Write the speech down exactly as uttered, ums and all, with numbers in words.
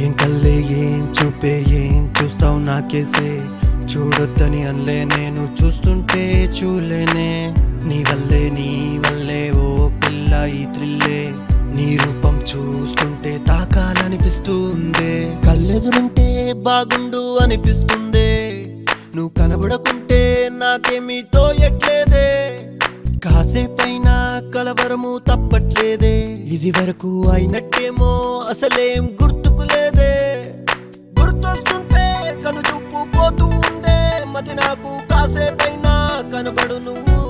ఏం కల్లే ఏం చూపే ఏం చూస్తావు నాకేసే చూడొద్దని అనలే నేను చూస్తుంటే చూలేనే నీ వల్లే నీ వల్లే ఓ పిల్ల ఈ త్రిల్లే నీ రూపం చూస్తుంటే తాకాలనిపిస్తుందే కళ్ళెదురుంటే బాగుండు అనిపిస్తుందే నువ్వు కనబడకుంటే నాకేమీ తోయట్లేదే కాసేపైనా కలవరము తప్పట్లేదే ఇది వరకు అయినట్టేమో అసలేం గుర్తుకులేదే గుర్తొస్తుంటే కను చూపు పోతూ ఉందే మతి నాకు కాసేపైనా కనబడు నువ్వు